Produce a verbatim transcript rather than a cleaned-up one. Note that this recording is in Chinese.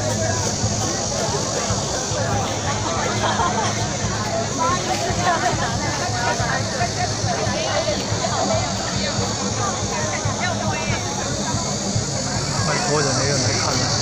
蛮多人也有来看的。